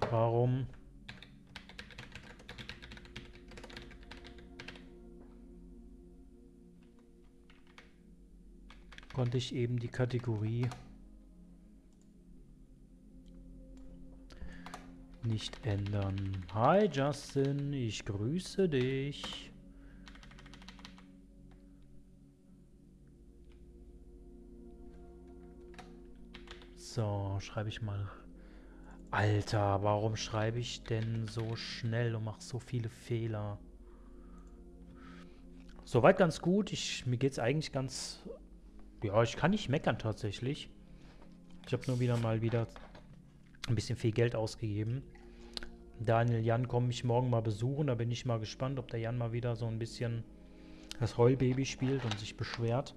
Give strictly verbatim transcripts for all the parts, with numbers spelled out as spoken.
Warum? Konnte ich eben die Kategorie nicht ändern. Hi Justin, ich grüße dich. So, schreibe ich mal. Alter, warum schreibe ich denn so schnell und mache so viele Fehler? Soweit ganz gut. Ich, mir geht es eigentlich ganz... Ja, ich kann nicht meckern tatsächlich. Ich habe nur wieder mal wieder ein bisschen viel Geld ausgegeben. Daniel, Jan kommen mich morgen mal besuchen. Da bin ich mal gespannt, ob der Jan mal wieder so ein bisschen das Heulbaby spielt und sich beschwert.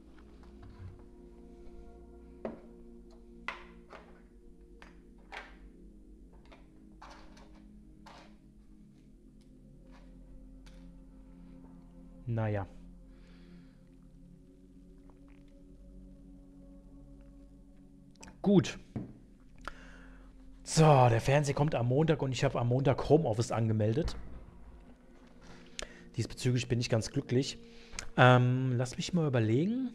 Naja. Gut. So, der Fernseher kommt am Montag und ich habe am Montag Homeoffice angemeldet. Diesbezüglich bin ich ganz glücklich. Ähm, lass mich mal überlegen.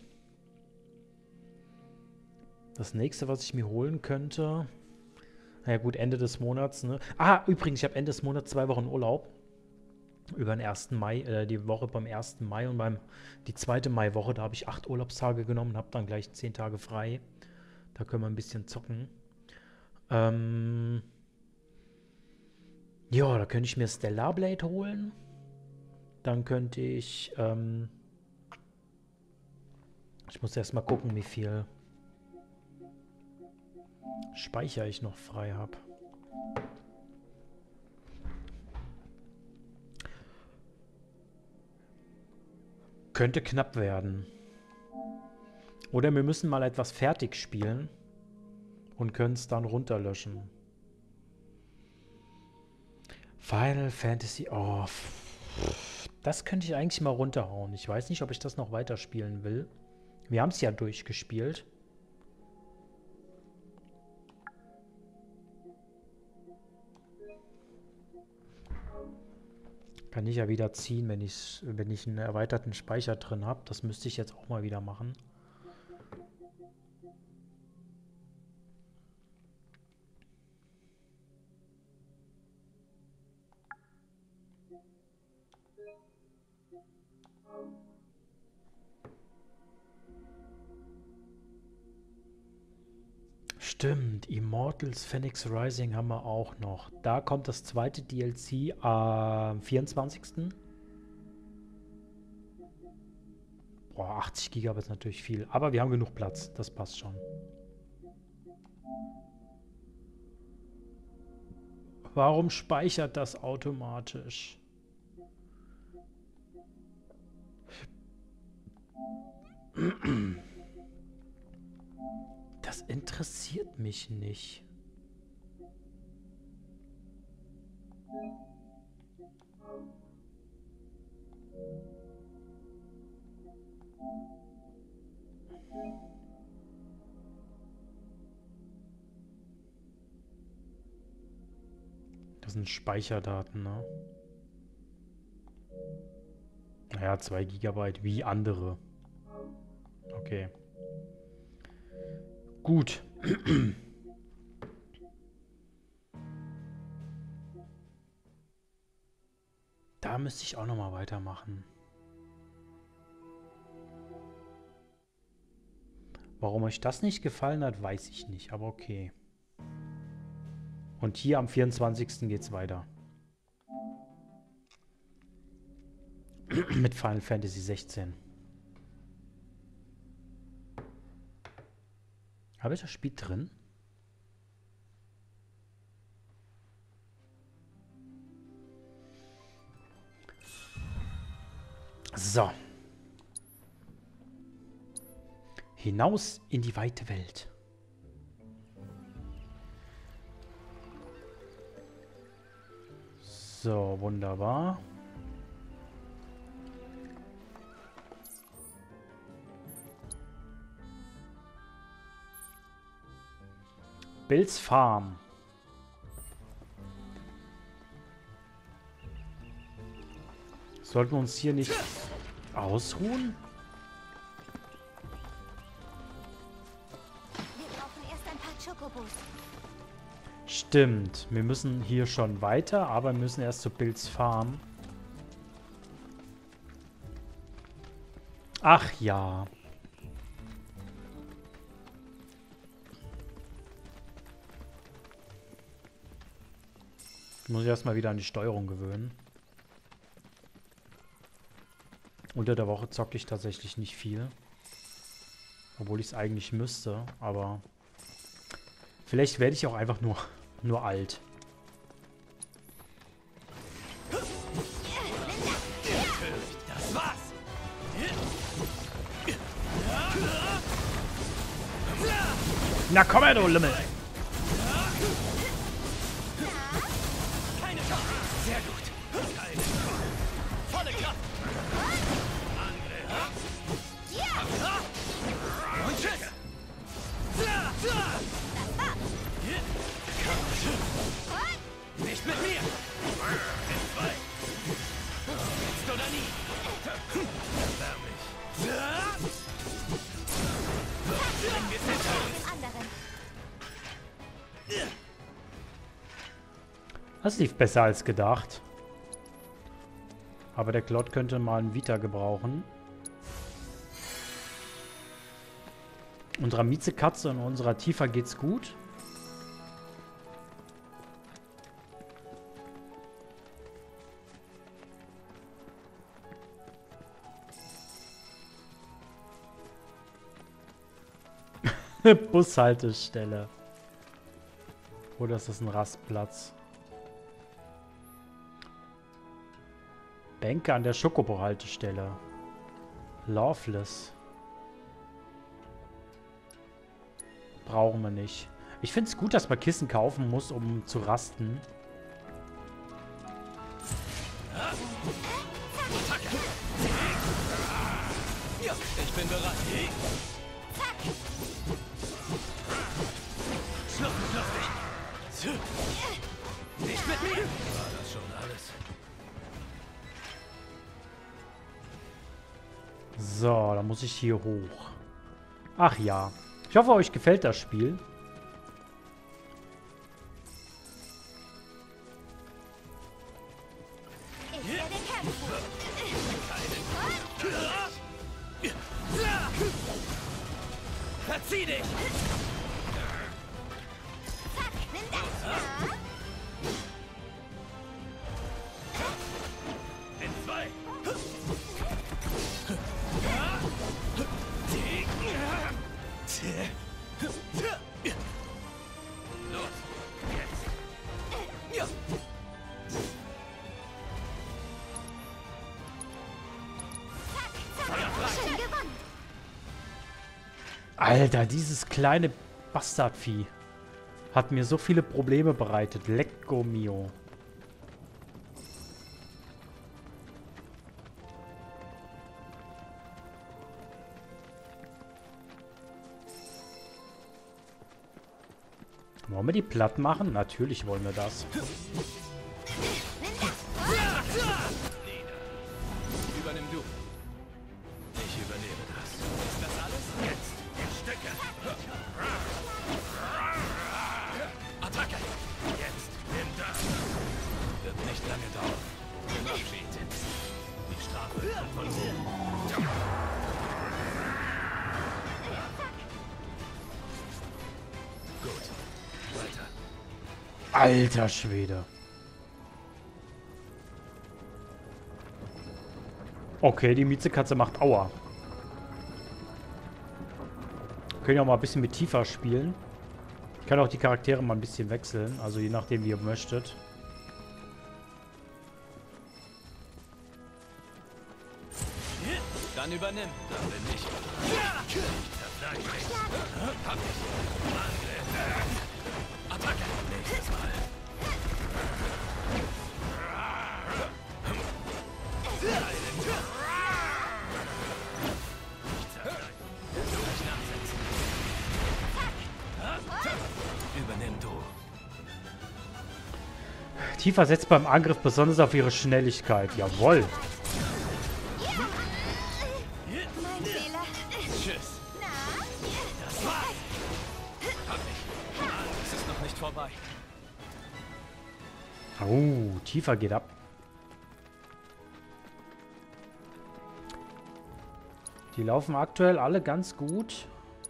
Das nächste, was ich mir holen könnte... Na ja gut, Ende des Monats, ne? Ah, übrigens, ich habe Ende des Monats zwei Wochen Urlaub. Über den ersten Mai, äh, die Woche beim ersten Mai und beim die zweite Maiwoche, da habe ich acht Urlaubstage genommen und habe dann gleich zehn Tage frei. Da können wir ein bisschen zocken. Ähm... Ja, da könnte ich mir Stellar Blade holen. Dann könnte ich, ähm... Ich muss erst mal gucken, wie viel Speicher ich noch frei habe. Könnte knapp werden. Oder wir müssen mal etwas fertig spielen und können es dann runterlöschen. Final Fantasy... Oh, das könnte ich eigentlich mal runterhauen. Ich weiß nicht, ob ich das noch weiterspielen will. Wir haben es ja durchgespielt. Kann ich ja wieder ziehen, wenn ich, wenn ich einen erweiterten Speicher drin habe. Das müsste ich jetzt auch mal wieder machen. Stimmt, Immortals Phoenix Rising haben wir auch noch. Da kommt das zweite D L C am vierundzwanzigsten Boah, achtzig Gigabyte ist natürlich viel. Aber wir haben genug Platz. Das passt schon. Warum speichert das automatisch? Das interessiert mich nicht. Das sind Speicherdaten, ne? Naja, zwei Gigabyte wie andere. Okay. Gut. Da müsste ich auch noch mal weitermachen. Warum euch das nicht gefallen hat, weiß ich nicht, aber okay. Und hier am vierundzwanzigsten geht's weiter. Mit Final Fantasy sechzehn. Habe ich das Spiel drin? So. Hinaus in die weite Welt. So, wunderbar. Bills Farm. Sollten wir uns hier nicht ausruhen? Wir brauchen erst ein paar Chocobos. Stimmt. Wir müssen hier schon weiter, aber wir müssen erst zu Bills Farm. Ach ja. Muss ich erstmal wieder an die Steuerung gewöhnen. Unter der Woche zocke ich tatsächlich nicht viel. Obwohl ich es eigentlich müsste, aber vielleicht werde ich auch einfach nur, nur alt. Das war's! Na komm her, du Lümmel! Keine Chance! Sehr gut! Keine Chance! Volle Kraft! Angriff! Und tschüss! Nicht mit mir! In zwei! Jetzt oder nie! Verwärm mich! Bringen wir es hinter uns! Den anderen. Das lief besser als gedacht. Aber der Klott könnte mal einen Vita gebrauchen. Unserer Miezekatze und unserer Tifa geht's gut. Bushaltestelle. Oder ist das ein Rastplatz? Bänke an der Schokobo-Haltestelle. Loveless. Brauchen wir nicht. Ich finde es gut, dass man Kissen kaufen muss, um zu rasten. Ja, ich bin bereit. Schluss mit lustig. Nicht mit mir. War das schon alles? So, dann muss ich hier hoch. Ach ja. Ich hoffe, euch gefällt das Spiel. Ich werde kämpfen. Verzieh dich! Zack, nimm das. In zwei! Los, jetzt! Ja! Schön gewonnen. Alter, dieses kleine Bastardvieh hat mir so viele Probleme bereitet. Lecco mio. Wollen wir die platt machen? Natürlich wollen wir das. Übernimm du. Ich übernehme das. Ist das alles? Jetzt in Stücke. Attacke. Jetzt nimm das. Wird nicht lange dauern. Nimm Abschied. Die Strafe kommt von oben. Gut. Weiter. Alter Schwede. Okay, die Miezekatze macht Aua. Können ja auch mal ein bisschen mit Tifa spielen. Ich kann auch die Charaktere mal ein bisschen wechseln. Also je nachdem, wie ihr möchtet. Dann übernimm. Dann bin ich. Verdammt. Hab ich. Angriff. Attacke. Nächstes Mal. Übernimm du. Tifa setzt beim Angriff besonders auf ihre Schnelligkeit. Jawohl. vorbei. Oh, tiefer geht ab. Die laufen aktuell alle ganz gut.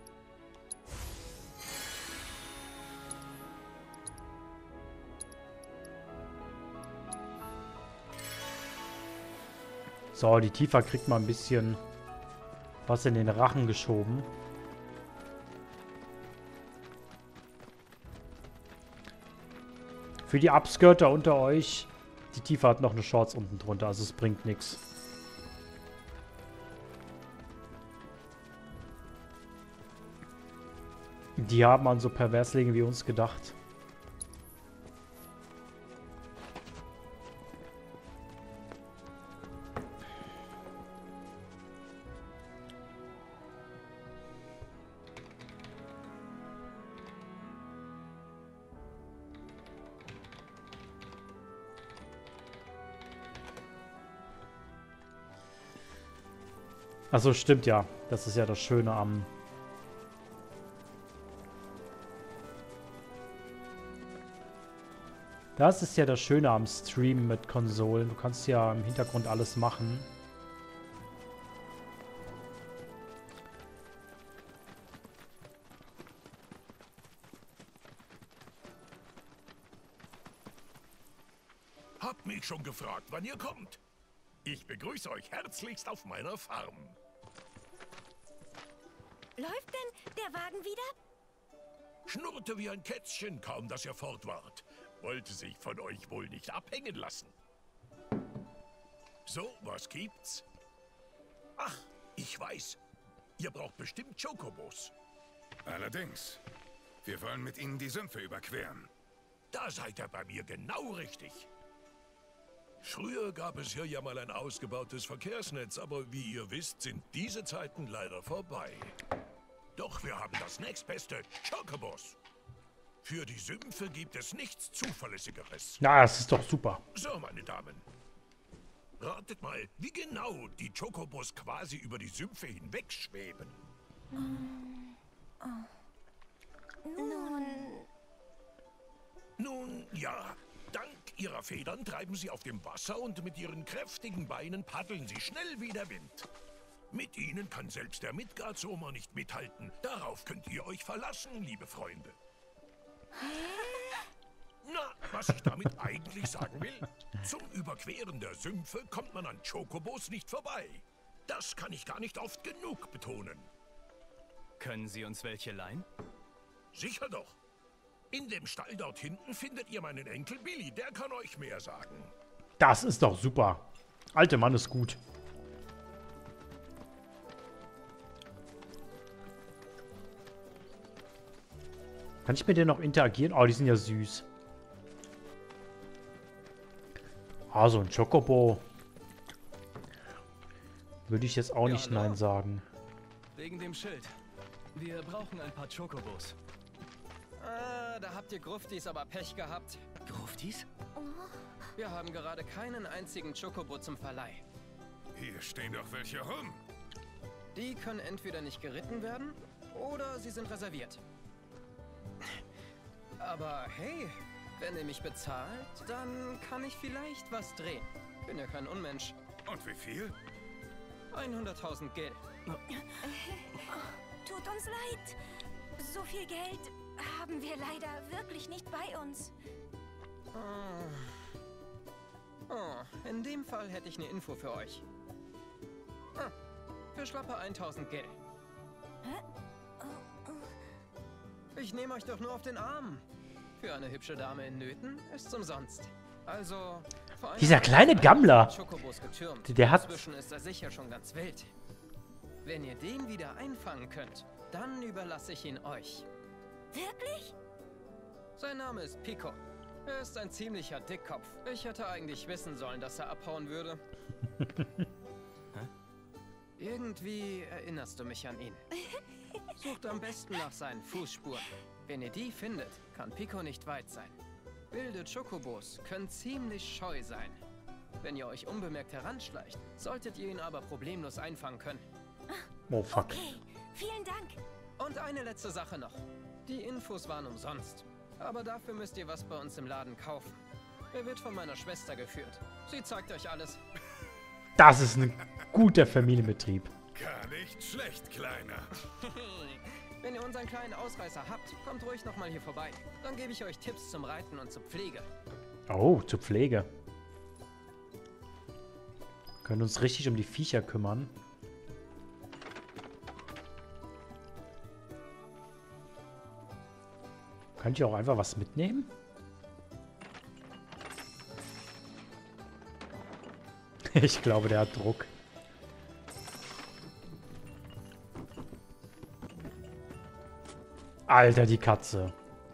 So, die Tifa kriegt mal ein bisschen was in den Rachen geschoben. Für die Upskirter unter euch, die Tifa hat noch eine Shorts unten drunter, also es bringt nichts. Die haben an so Perverslinge wie uns gedacht. Achso, stimmt ja. Das ist ja das Schöne am... Das ist ja das Schöne am Stream mit Konsolen. Du kannst ja im Hintergrund alles machen. Habt mich schon gefragt, wann ihr kommt. Ich begrüße euch herzlichst auf meiner Farm. Läuft denn der Wagen wieder? Schnurrte wie ein Kätzchen, kaum dass ihr fort wart. Wollte sich von euch wohl nicht abhängen lassen. So, was gibt's? Ach, ich weiß. Ihr braucht bestimmt Chocobos. Allerdings. Wir wollen mit ihnen die Sümpfe überqueren. Da seid ihr bei mir genau richtig. Früher gab es hier ja mal ein ausgebautes Verkehrsnetz, aber wie ihr wisst, sind diese Zeiten leider vorbei. Doch wir haben das nächstbeste, Chocobos. Für die Sümpfe gibt es nichts Zuverlässigeres. Na, das ist doch super. So, meine Damen. Ratet mal, wie genau die Chocobos quasi über die Sümpfe hinweg schweben. Nun, Nun, ja. Dank ihrer Federn treiben sie auf dem Wasser und mit ihren kräftigen Beinen paddeln sie schnell wie der Wind. Mit ihnen kann selbst der Midgard-Sommer nicht mithalten. Darauf könnt ihr euch verlassen, liebe Freunde. Na, was ich damit eigentlich sagen will? Zum Überqueren der Sümpfe kommt man an Chocobos nicht vorbei. Das kann ich gar nicht oft genug betonen. Können Sie uns welche leihen? Sicher doch. In dem Stall dort hinten findet ihr meinen Enkel Billy. Der kann euch mehr sagen. Das ist doch super. Alte Mann ist gut. Kann ich mit denen noch interagieren? Oh, die sind ja süß. Ah, so ein Chocobo. Würde ich jetzt auch Ja, nicht hallo. nein sagen. Wegen dem Schild. Wir brauchen ein paar Chocobos. Ah, da habt ihr Gruftis aber Pech gehabt. Gruftis? Wir haben gerade keinen einzigen Chocobo zum Verleih. Hier stehen doch welche rum. Die können entweder nicht geritten werden oder sie sind reserviert. Aber hey, wenn ihr mich bezahlt, dann kann ich vielleicht was drehen. Bin ja kein Unmensch. Und wie viel? hunderttausend Geld. tut uns leid. So viel Geld haben wir leider wirklich nicht bei uns. Oh, in dem Fall hätte ich eine Info für euch. Ah, für schlappe tausend Geld. Ich nehme euch doch nur auf den Arm. Für eine hübsche Dame in Nöten ist's umsonst. Also, vor allem Dieser kleine Gammler. Chocobos getürmt. Der hat- Inzwischen ist er sicher schon ganz wild. Wenn ihr den wieder einfangen könnt, dann überlasse ich ihn euch. Wirklich? Sein Name ist Pico. Er ist ein ziemlicher Dickkopf. Ich hätte eigentlich wissen sollen, dass er abhauen würde. Irgendwie erinnerst du mich an ihn. Sucht am besten nach seinen Fußspuren. Wenn ihr die findet, kann Pico nicht weit sein. Wilde Chocobos können ziemlich scheu sein. Wenn ihr euch unbemerkt heranschleicht, solltet ihr ihn aber problemlos einfangen können. Oh, fuck. Okay, vielen Dank. Und eine letzte Sache noch. Die Infos waren umsonst. Aber dafür müsst ihr was bei uns im Laden kaufen. Er wird von meiner Schwester geführt. Sie zeigt euch alles. Das ist ein guter Familienbetrieb. Gar nicht schlecht, Kleiner. Wenn ihr unseren kleinen Ausreißer habt, kommt ruhig nochmal hier vorbei. Dann gebe ich euch Tipps zum Reiten und zur Pflege. Oh, zur Pflege. Können uns richtig um die Viecher kümmern. Könnt ihr auch einfach was mitnehmen? Ich glaube, der hat Druck. Alter, die Katze.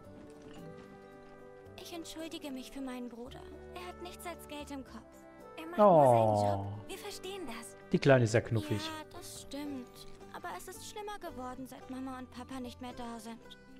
Ich entschuldige mich für meinen Bruder. Er hat nichts als Geld im Kopf. Er macht Oh. nur seinen Job. Wir verstehen das. Die Kleine ist ja knuffig. Ja, das stimmt. Aber es ist schlimmer geworden, seit Mama und Papa nicht mehr da sind.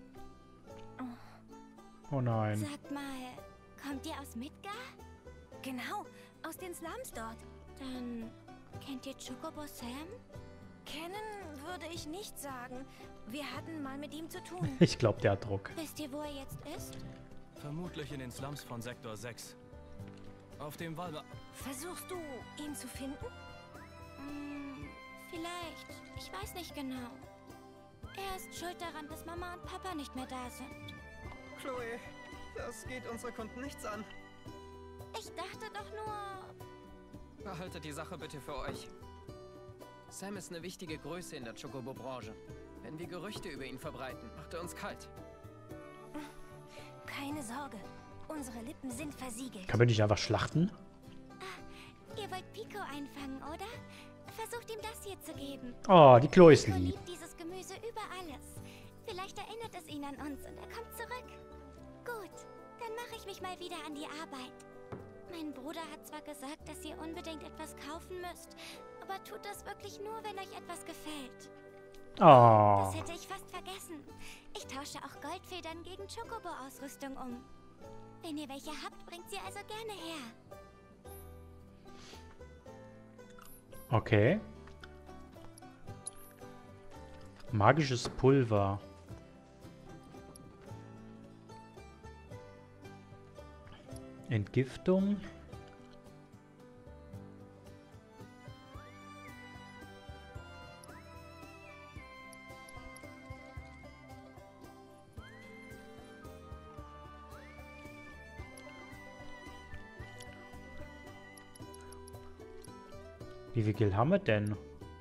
Oh nein. Sagt mal, kommt ihr aus Midgar? Genau, aus den Slums dort. Dann kennt ihr Chocobo Sam? Kennen würde ich nicht sagen. Wir hatten mal mit ihm zu tun. Ich glaube, der hat Druck. Wisst ihr, wo er jetzt ist? Vermutlich in den Slums von Sektor sechs. Auf dem Walber... Versuchst du, ihn zu finden? Hm, vielleicht. Ich weiß nicht genau. Er ist schuld daran, dass Mama und Papa nicht mehr da sind. Chloe, das geht unsere Kunden nichts an. Ich dachte doch nur... Behaltet die Sache bitte für euch. Sam ist eine wichtige Größe in der Chocobo-Branche. Wenn wir Gerüchte über ihn verbreiten, macht er uns kalt. Keine Sorge, unsere Lippen sind versiegelt. Kann man nicht einfach schlachten? Ihr wollt Pico einfangen, oder? Versucht ihm das hier zu geben. Oh, die Chloe ist Pico lieb. liebt dieses Gemüse über alles. Vielleicht erinnert es ihn an uns und er kommt zurück. Gut, dann mache ich mich mal wieder an die Arbeit. Mein Bruder hat zwar gesagt, dass ihr unbedingt etwas kaufen müsst, aber tut das wirklich nur, wenn euch etwas gefällt. Oh. Das hätte ich fast vergessen. Ich tausche auch Goldfedern gegen Chocobo-Ausrüstung um. Wenn ihr welche habt, bringt sie also gerne her. Okay. Magisches Pulver. Entgiftung. Wie viel Geld haben wir denn?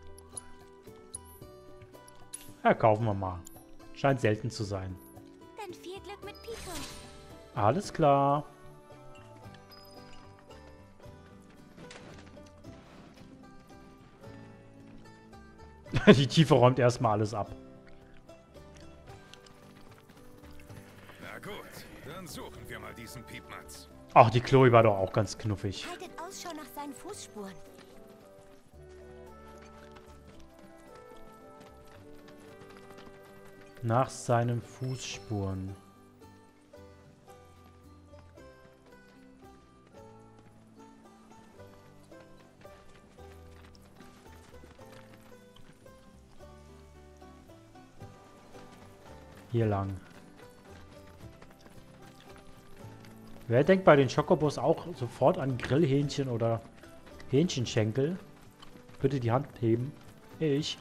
Ja, kaufen wir mal. Scheint selten zu sein. Dann viel Glück mit Pico. Alles klar. Die Tiefe räumt erstmal alles ab. Na gut, dann suchen wir mal diesen Piepmatz. Ach, die Chloe war doch auch ganz knuffig. Haltet Ausschau nach seinen Fußspuren. Nach seinen Fußspuren. Hier lang. Wer denkt bei den Chocobos auch sofort an Grillhähnchen oder Hähnchenschenkel? Bitte die Hand heben. Ich.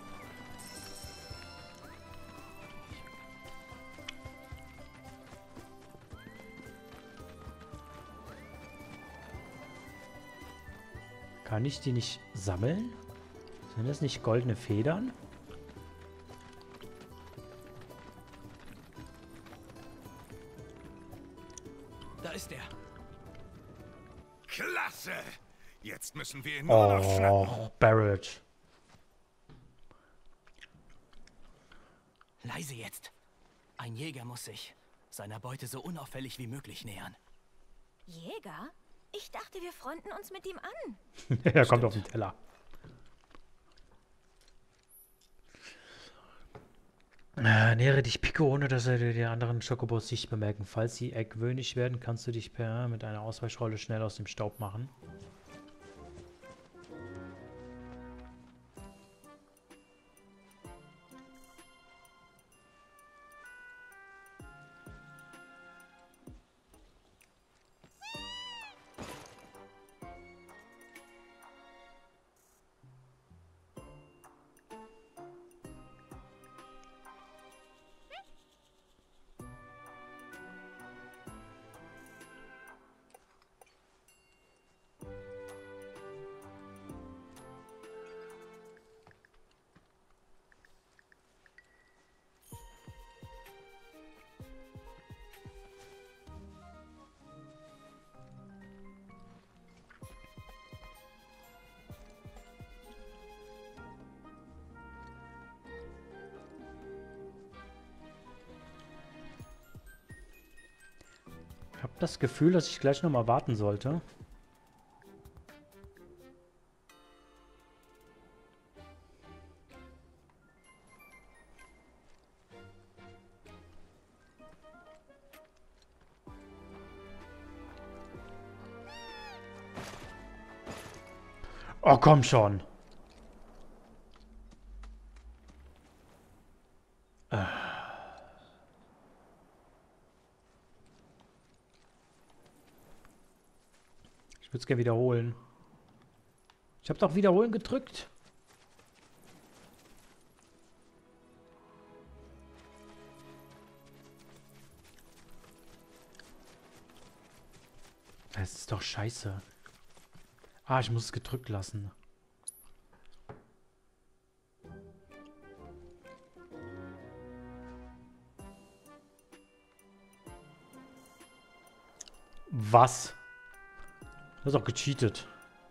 Kann ich die nicht sammeln? Sind das nicht goldene Federn? Da ist er. Klasse! Jetzt müssen wir ihn nur noch schnappen. Oh, Barrett. Leise jetzt. Ein Jäger muss sich seiner Beute so unauffällig wie möglich nähern. Jäger? Ich dachte, wir freunden uns mit ihm an. Er kommt auf den Teller. Äh, nähere dich Pico, ohne dass er die anderen Chocobos sich bemerken. Falls sie argwöhnisch werden, kannst du dich per mit einer Ausweichrolle schnell aus dem Staub machen. Ich habe das Gefühl, dass ich gleich nochmal warten sollte. Oh, komm schon. Äh. Ich würde es gerne wiederholen. Ich habe doch wiederholen gedrückt. Das ist doch scheiße. Ah, ich muss es gedrückt lassen. Was? Das ist doch gecheatet.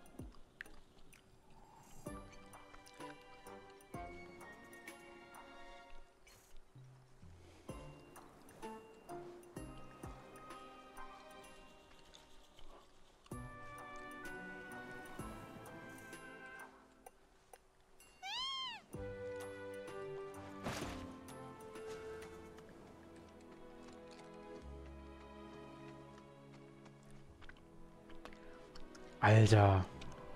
Alter.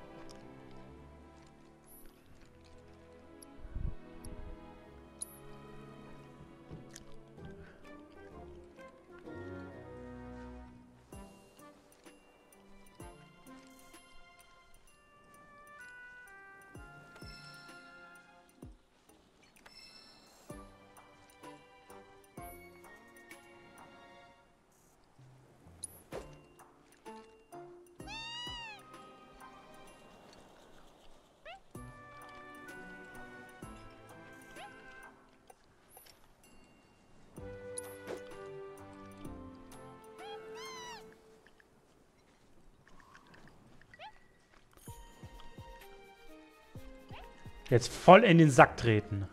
Jetzt voll in den Sack treten.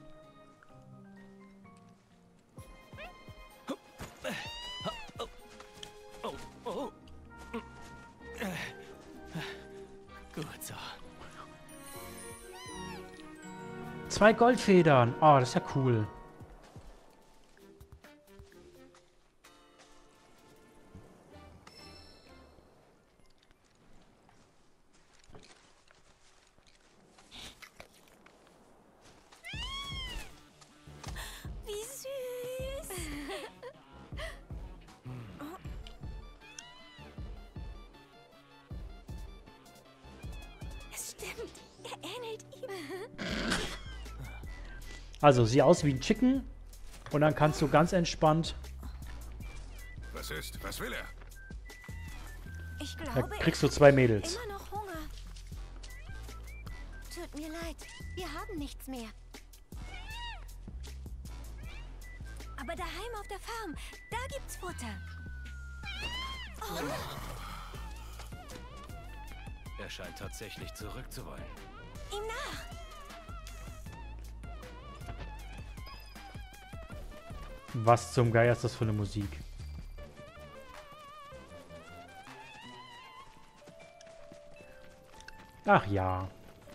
Oh, oh. Gut so. Zwei Goldfedern. Oh, das ist ja cool. Wie süß. Es stimmt. Er ähnelt ihm. Also, sieh aus wie ein Chicken. Und dann kannst du ganz entspannt... Was ist? Was will er? Ich Da glaube, kriegst du zwei Mädels. immer noch Hunger. Tut mir leid, wir haben nichts mehr. Aber daheim auf der Farm, da gibt's Futter. Er scheint tatsächlich zurückzuwollen. Ihm nach. Was zum Geier ist das für eine Musik? Ach ja.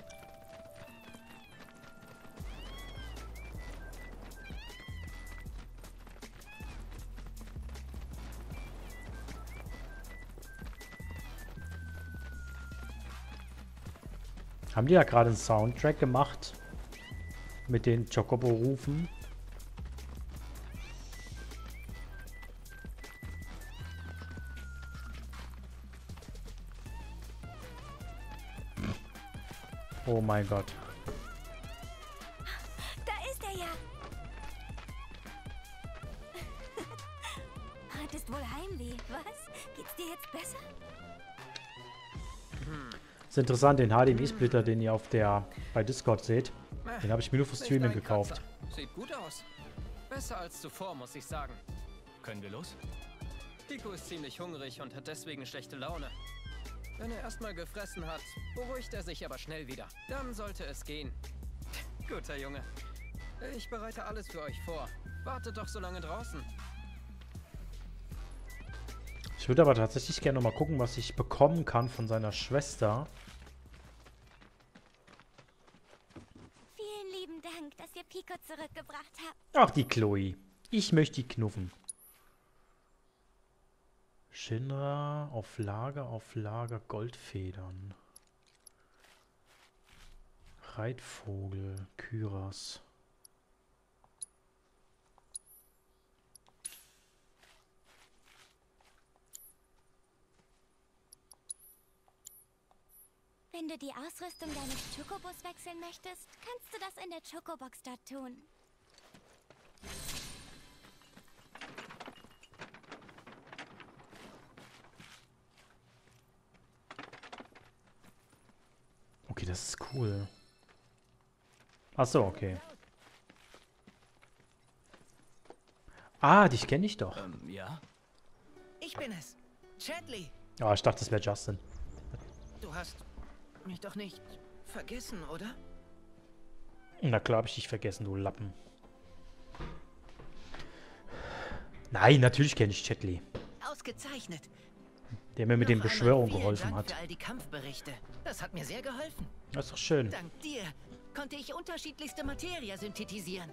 Haben die da gerade einen Soundtrack gemacht? Mit den Chocobo-Rufen? Oh mein Gott. Da ist er ja. Hattest wohl Heimweh, was? Geht's dir jetzt besser? Das ist interessant, den H D M I-Splitter, den ihr auf der bei Discord seht, den habe ich mir nur für Nicht Streaming ein gekauft. Kratzer. Sieht gut aus. Besser als zuvor, muss ich sagen. Können wir los? Pico ist ziemlich hungrig und hat deswegen schlechte Laune. Wenn er erstmal gefressen hat, beruhigt er sich aber schnell wieder. Dann sollte es gehen. Guter Junge. Ich bereite alles für euch vor. Wartet doch so lange draußen. Ich würde aber tatsächlich gerne noch mal gucken, was ich bekommen kann von seiner Schwester. Vielen lieben Dank, dass ihr Pico zurückgebracht habt. Ach, die Chloe. Ich möchte die knuffen. Shinra, auf Lager, auf Lager, Goldfedern. Reitvogel, Kyras. Wenn du die Ausrüstung deines Chocobos wechseln möchtest, kannst du das in der Chocobox dort tun. Okay, das ist cool. Ach so, okay. Ah, dich kenne ich doch. Ähm, ja? Ich bin es. Chadley. Ah, ich dachte, das wäre Justin. Du hast mich doch nicht vergessen, oder? Na klar habe ich dich vergessen, du Lappen. Nein, natürlich kenne ich Chadley. Ausgezeichnet. Der mir mit Noch den einmal Beschwörungen vielen geholfen Dank hat. für all die Kampfberichte. Das hat mir sehr geholfen. Das ist doch schön. Dank dir konnte ich unterschiedlichste Materie synthetisieren.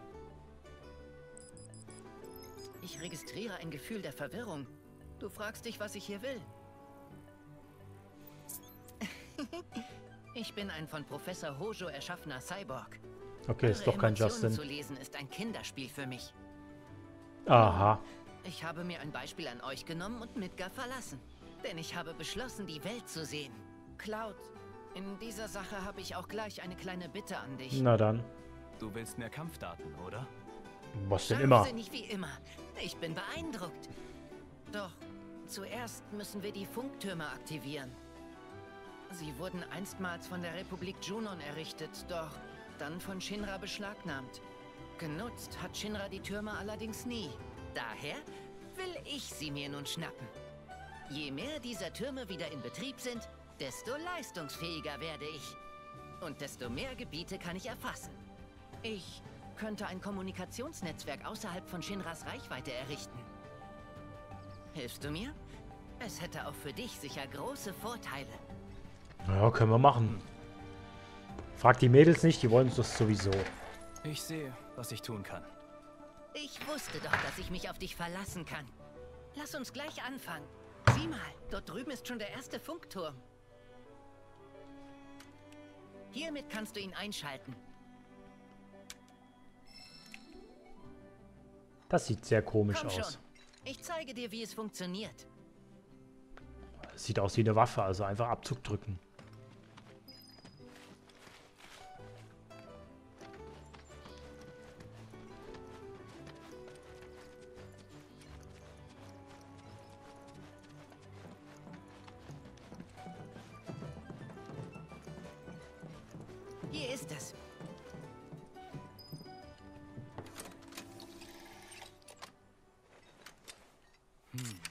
Ich registriere ein Gefühl der Verwirrung. Du fragst dich, was ich hier will. Ich bin ein von Professor Hojo erschaffener Cyborg. Okay, ist doch kein Emotionen Justin. zu lesen ist ein Kinderspiel für mich. Aha. Ich habe mir ein Beispiel an euch genommen und Midgar verlassen. Denn ich habe beschlossen, die Welt zu sehen. Cloud, in dieser Sache habe ich auch gleich eine kleine Bitte an dich. Na dann. Du willst mehr Kampfdaten, oder? Was denn immer? Scharfsinnig wie immer. Ich bin beeindruckt. Doch zuerst müssen wir die Funktürme aktivieren. Sie wurden einstmals von der Republik Junon errichtet, doch dann von Shinra beschlagnahmt. Genutzt hat Shinra die Türme allerdings nie. Daher will ich sie mir nun schnappen. Je mehr dieser Türme wieder in Betrieb sind, desto leistungsfähiger werde ich. Und desto mehr Gebiete kann ich erfassen. Ich könnte ein Kommunikationsnetzwerk außerhalb von Shinras Reichweite errichten. Hilfst du mir? Es hätte auch für dich sicher große Vorteile. Ja, können wir machen. Frag die Mädels nicht, die wollen das sowieso. Ich sehe, was ich tun kann. Ich wusste doch, dass ich mich auf dich verlassen kann. Lass uns gleich anfangen. Sieh mal, dort drüben ist schon der erste Funkturm. Hiermit kannst du ihn einschalten. Das sieht sehr komisch Komm schon. aus. Ich zeige dir, wie es funktioniert. Sieht aus wie eine Waffe, also einfach Abzug drücken. Hier ist es. Hm.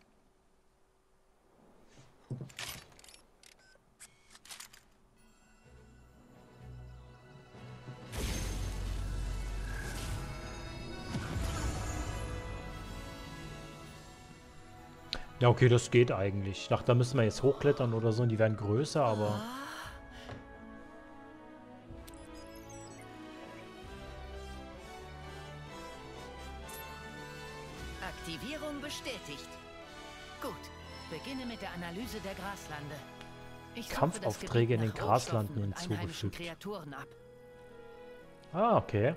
Ja, okay, das geht eigentlich. Ich dachte, da müssen wir jetzt hochklettern oder so und die werden größer, aber... Aktivierung bestätigt. Gut, beginne mit der Analyse der Graslande. Ich suche Kampfaufträge das in den Gebiet nach Graslanden Rohstoffen und einheimischen hinzugefügt. Kreaturen ab. Ah, okay.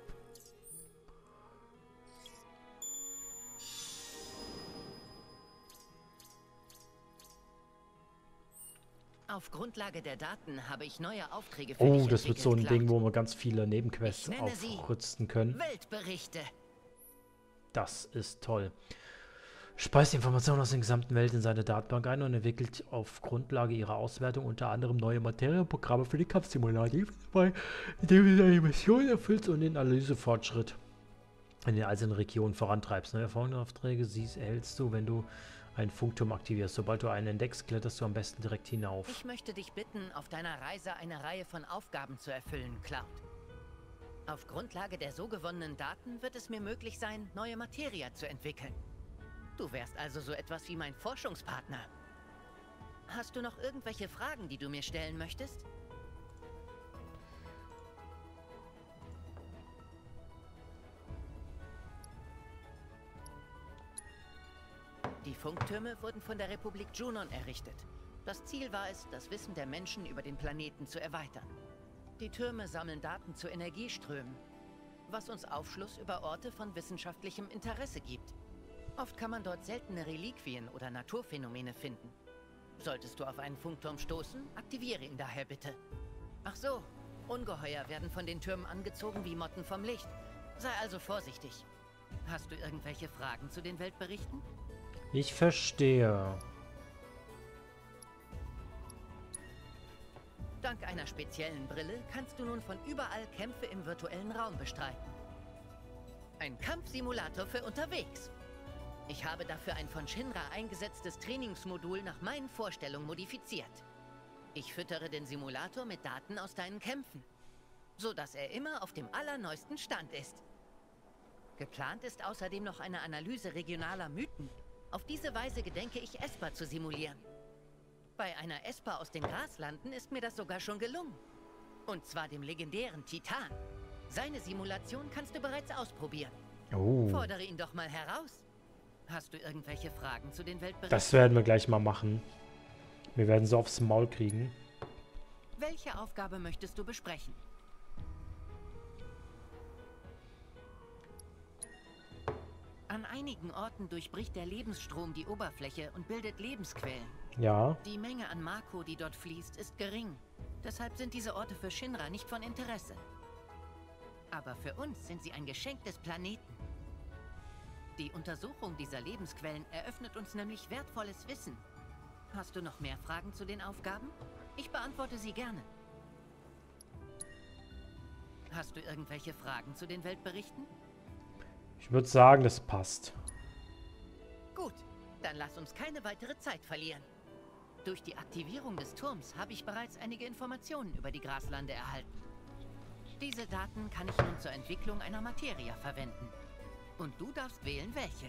Auf Grundlage der Daten habe ich neue Aufträge für dich Oh, das wird so ein entwickelt, Ding, Cloud. wo wir ganz viele Nebenquests Ich nenne sie aufrüsten können. Weltberichte. Das ist toll. Speist Informationen aus der gesamten Welt in seine Datenbank ein und entwickelt auf Grundlage ihrer Auswertung unter anderem neue Materienprogramme für die Kampfsimulator, indem du deine Mission erfüllst und den Analysefortschritt in den einzelnen Regionen vorantreibst. Neue Erfolgsaufträge siehst, erhältst du, wenn du einen Funkturm aktivierst. Sobald du einen entdeckst, kletterst du am besten direkt hinauf. Ich möchte dich bitten, auf deiner Reise eine Reihe von Aufgaben zu erfüllen, Cloud. Auf Grundlage der so gewonnenen Daten wird es mir möglich sein, neue Materie zu entwickeln. Du wärst also so etwas wie mein Forschungspartner. Hast du noch irgendwelche Fragen, die du mir stellen möchtest? Die Funktürme wurden von der Republik Junon errichtet. Das Ziel war es, das Wissen der Menschen über den Planeten zu erweitern. Die Türme sammeln Daten zu Energieströmen, was uns Aufschluss über Orte von wissenschaftlichem Interesse gibt. Oft kann man dort seltene Reliquien oder Naturphänomene finden. Solltest du auf einen Funkturm stoßen, aktiviere ihn daher bitte. Ach so, Ungeheuer werden von den Türmen angezogen wie Motten vom Licht. Sei also vorsichtig. Hast du irgendwelche Fragen zu den Weltberichten? Ich verstehe. Dank einer speziellen Brille kannst du nun von überall Kämpfe im virtuellen Raum bestreiten. Ein Kampfsimulator für unterwegs. Ich habe dafür ein von Shinra eingesetztes Trainingsmodul nach meinen Vorstellungen modifiziert. Ich füttere den Simulator mit Daten aus deinen Kämpfen, sodass er immer auf dem allerneuesten Stand ist. Geplant ist außerdem noch eine Analyse regionaler Mythen. Auf diese Weise gedenke ich, Esper zu simulieren. Bei einer Esper aus den Graslanden ist mir das sogar schon gelungen. Und zwar dem legendären Titan. Seine Simulation kannst du bereits ausprobieren. Oh. Fordere ihn doch mal heraus. Hast du irgendwelche Fragen zu den Weltberichten? Das werden wir gleich mal machen. Wir werden so aufs Maul kriegen. Welche Aufgabe möchtest du besprechen? An einigen Orten durchbricht der Lebensstrom die Oberfläche und bildet Lebensquellen. Ja. Die Menge an Mako, die dort fließt, ist gering. Deshalb sind diese Orte für Shinra nicht von Interesse. Aber für uns sind sie ein Geschenk des Planeten. Die Untersuchung dieser Lebensquellen eröffnet uns nämlich wertvolles Wissen. Hast du noch mehr Fragen zu den Aufgaben? Ich beantworte sie gerne. Hast du irgendwelche Fragen zu den Weltberichten? Ich würde sagen, das passt. Gut, dann lass uns keine weitere Zeit verlieren. Durch die Aktivierung des Turms habe ich bereits einige Informationen über die Graslande erhalten. Diese Daten kann ich nun zur Entwicklung einer Materie verwenden. Und du darfst wählen, welche.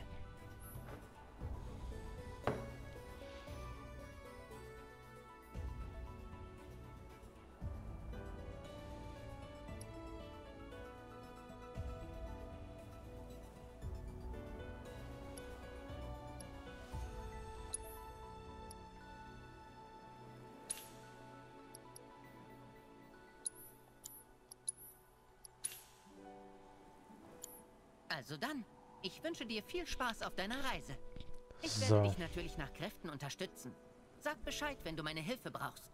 Also dann, ich wünsche dir viel Spaß auf deiner Reise. Ich So. werde dich natürlich nach Kräften unterstützen. Sag Bescheid, wenn du meine Hilfe brauchst.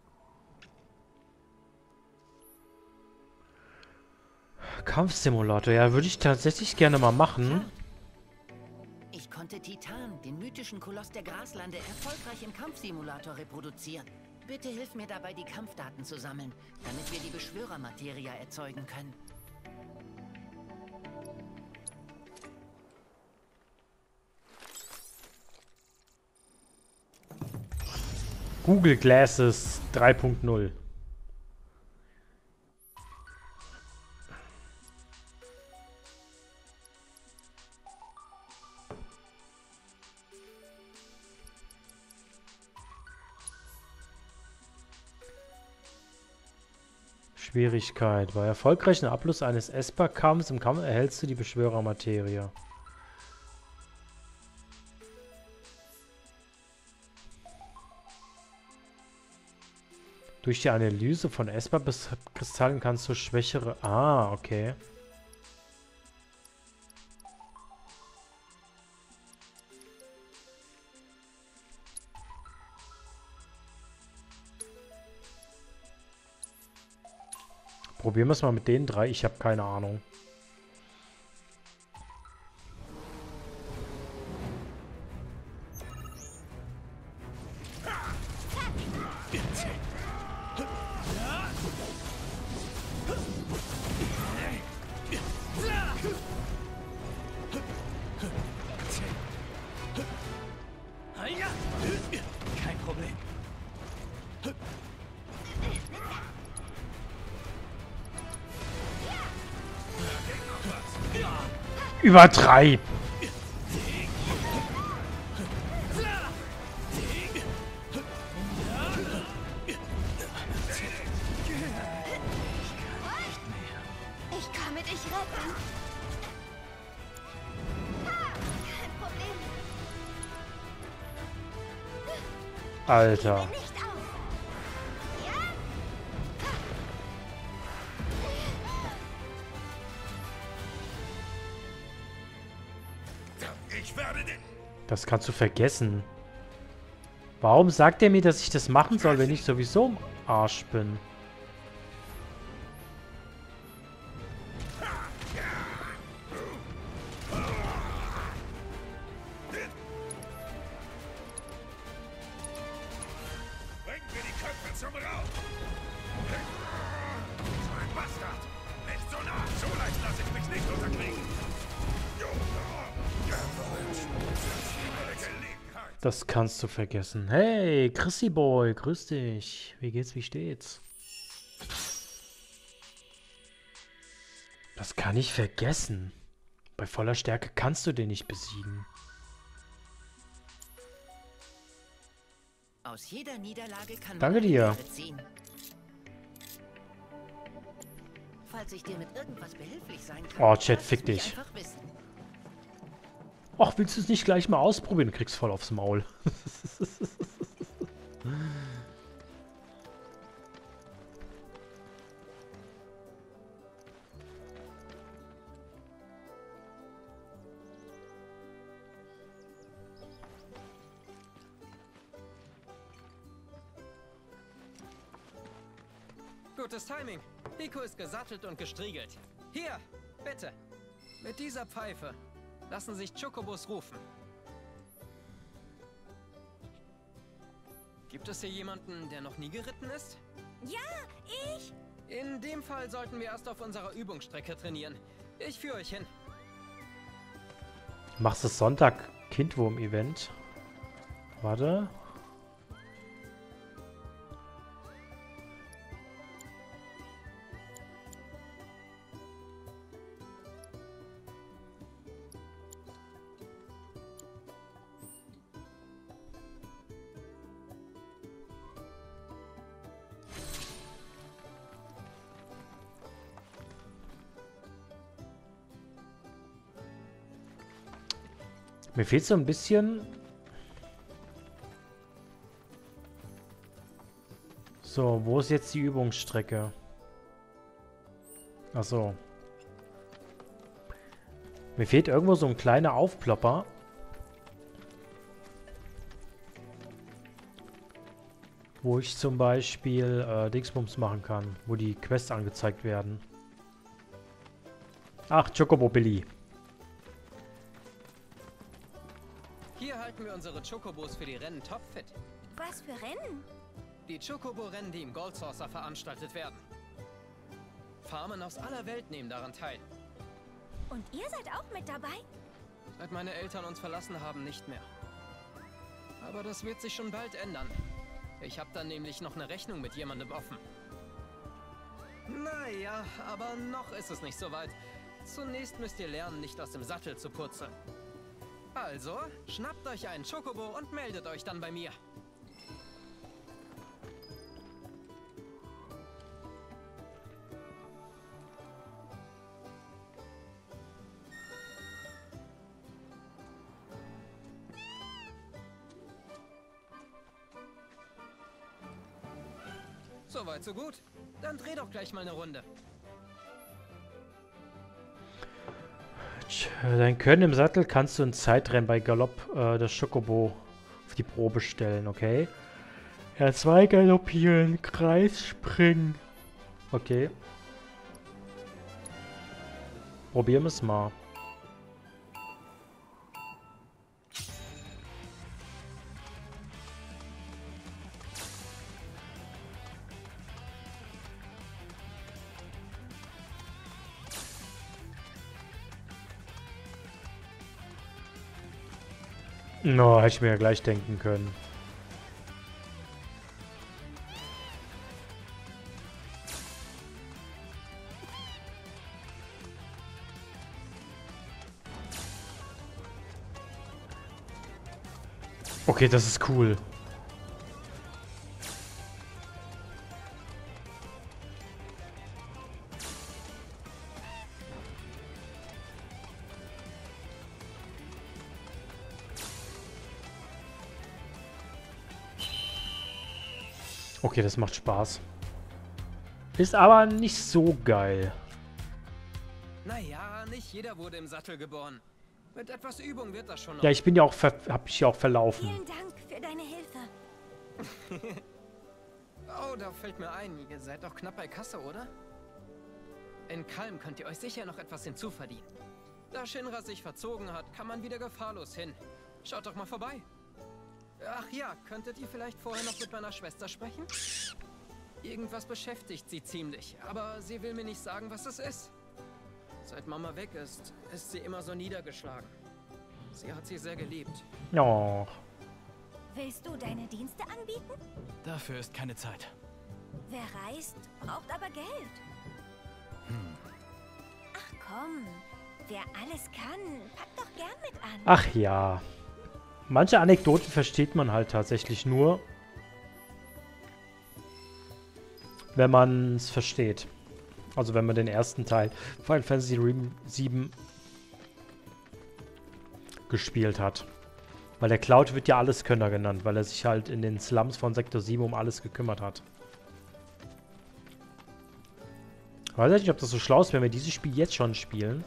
Kampfsimulator, ja, würde ich tatsächlich gerne mal machen. Ich konnte Titan, den mythischen Koloss der Graslande, erfolgreich im Kampfsimulator reproduzieren. Bitte hilf mir dabei, die Kampfdaten zu sammeln, damit wir die Beschwörermaterie erzeugen können. Google Glasses drei Punkt null. Schwierigkeit. Bei erfolgreichen Abschluss eines Esper-Kampfs im Kampf erhältst du die Beschwörermaterie. Durch die Analyse von Esper-Kristallen kannst du schwächere... Ah, okay. Probieren wir es mal mit den drei. Ich habe keine Ahnung. Kein Problem. Übertreib! Alter. Ich werde den... Das kannst du vergessen. Warum sagt er mir, dass ich das machen soll, wenn ich sowieso im Arsch bin? Bringt mir die Köpfe zum Rauch! So ein Bastard! Nicht so nah! So leicht lasse ich mich nicht unterkriegen! Das kannst du vergessen. Hey, Chrissy Boy, grüß dich. Wie geht's, wie steht's? Das kann ich vergessen. Bei voller Stärke kannst du den nicht besiegen. Aus jeder Niederlage kann man Danke eine dir. Lehre ziehen. Falls ich dir mit irgendwas behilflich sein kann, Oh, Chat, lass fick es mich dich. einfach wissen. Ach, willst du es nicht gleich mal ausprobieren? Du kriegst voll aufs Maul. Gutes Timing. Pico ist gesattelt und gestriegelt. Hier, bitte. Mit dieser Pfeife lassen sich Chocobos rufen. Gibt es hier jemanden, der noch nie geritten ist? Ja, ich. In dem Fall sollten wir erst auf unserer Übungsstrecke trainieren. Ich führe euch hin. Machst du Sonntag Kindwurm-Event? Warte. Mir fehlt so ein bisschen... So, wo ist jetzt die Übungsstrecke? Ach so. Mir fehlt irgendwo so ein kleiner Aufplopper. Wo ich zum Beispiel äh, Dingsbums machen kann. Wo die Quests angezeigt werden. Ach, Chocobo Billy. Hier halten wir unsere Chocobos für die Rennen topfit. Was für Rennen? Die Chocobo-Rennen, die im Gold Saucer veranstaltet werden. Farmen aus aller Welt nehmen daran teil. Und ihr seid auch mit dabei? Seit meine Eltern uns verlassen haben, nicht mehr. Aber das wird sich schon bald ändern. Ich habe dann nämlich noch eine Rechnung mit jemandem offen. Naja, aber noch ist es nicht so weit. Zunächst müsst ihr lernen, nicht aus dem Sattel zu purzeln. Also, schnappt euch einen Chocobo und meldet euch dann bei mir. Soweit, so gut. Dann dreh doch gleich mal eine Runde. Dein Können im Sattel kannst du in Zeitrennen bei Galopp äh, das Chocobo auf die Probe stellen, okay? R zwei galoppieren, Kreis springen. Okay. Probieren wir es mal. No, hätte ich mir ja gleich denken können. Okay, das ist cool. Okay, das macht Spaß. Ist aber nicht so geil. Naja, nicht jeder wurde im Sattel geboren. Mit etwas Übung wird das schon noch. Ja, ich bin ja auch, ver hab ich ja auch verlaufen. Vielen Dank für deine Hilfe. Oh, da fällt mir ein, ihr seid doch knapp bei Kasse, oder? In Kalm könnt ihr euch sicher noch etwas hinzuverdienen. Da Shinra sich verzogen hat, kann man wieder gefahrlos hin. Schaut doch mal vorbei. Ach ja, könntet ihr vielleicht vorher noch mit meiner Schwester sprechen? Irgendwas beschäftigt sie ziemlich, aber sie will mir nicht sagen, was es ist. Seit Mama weg ist, ist sie immer so niedergeschlagen. Sie hat sie sehr geliebt. Oh. Willst du deine Dienste anbieten? Dafür ist keine Zeit. Wer reist, braucht aber Geld. Hm. Ach komm, wer alles kann, packt doch gern mit an. Ach ja. Manche Anekdoten versteht man halt tatsächlich nur, wenn man es versteht. Also wenn man den ersten Teil Final Fantasy sieben gespielt hat. Weil der Cloud wird ja Alleskönner genannt, weil er sich halt in den Slums von Sektor sieben um alles gekümmert hat. Ich weiß nicht, ob das so schlau ist, wenn wir dieses Spiel jetzt schon spielen.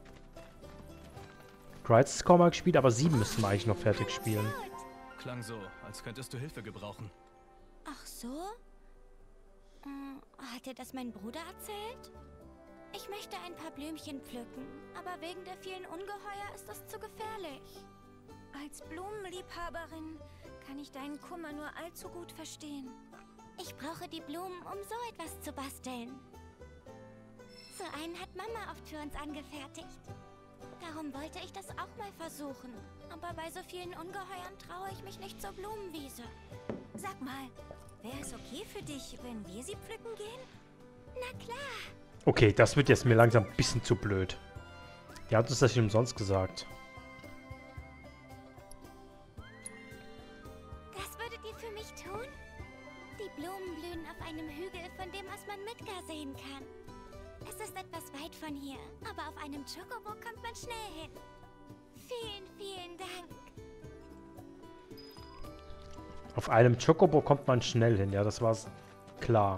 Crisis ist kaum mal gespielt, aber sieben müssten wir eigentlich noch fertig spielen. Klang so, als könntest du Hilfe gebrauchen. Ach so? Hm, hat dir das mein Bruder erzählt? Ich möchte ein paar Blümchen pflücken, aber wegen der vielen Ungeheuer ist das zu gefährlich. Als Blumenliebhaberin kann ich deinen Kummer nur allzu gut verstehen. Ich brauche die Blumen, um so etwas zu basteln. So einen hat Mama oft für uns angefertigt. Darum wollte ich das auch mal versuchen. Aber bei so vielen Ungeheuern traue ich mich nicht zur Blumenwiese. Sag mal, wäre es okay für dich, wenn wir sie pflücken gehen? Na klar. Okay, das wird jetzt mir langsam ein bisschen zu blöd. Die hat uns das nicht umsonst gesagt. Das würdet ihr für mich tun? Die Blumen blühen auf einem Hügel, von dem aus man Midgar sehen kann. Es ist etwas weit von hier, aber auf einem Chocobo kommt man schnell hin. Vielen, vielen Dank. Auf einem Chocobo kommt man schnell hin, ja, das war's klar.